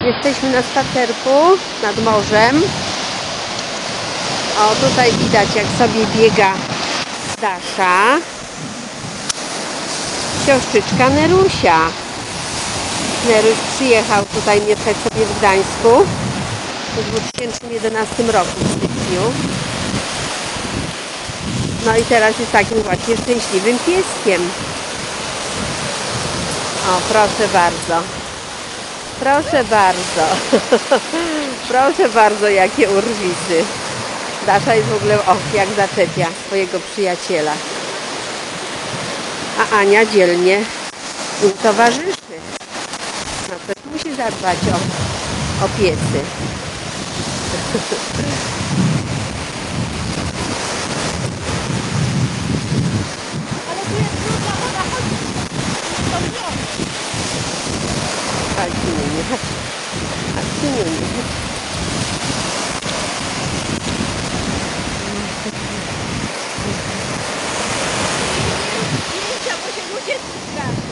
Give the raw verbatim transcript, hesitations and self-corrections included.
Jesteśmy na spacerku nad morzem. O, tutaj widać, jak sobie biega Dasza. Siostrzyczka Nerusia. Neruś przyjechał tutaj mieszkać sobie w Gdańsku w dwa tysiące jedenastym roku w styczniu. No i teraz jest takim właśnie szczęśliwym pieskiem. O, proszę bardzo. Proszę bardzo. Proszę bardzo, jakie urwisy. Dasza jest w ogóle, o, jak zaczepia swojego przyjaciela. A Ania dzielnie im towarzyszy. No też musi zadbać o, o piesy. Chodź, nie, chodź. Chodź, nie, nie. Zdjęcia, bo się ludzie